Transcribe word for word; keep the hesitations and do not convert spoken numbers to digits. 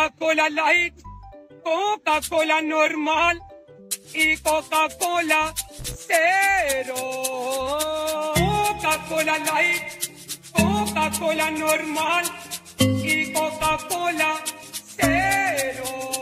Coca-Cola Light, Coca-Cola normal y Coca-Cola cero. Coca-Cola Light, Coca-Cola normal y Coca-Cola cero.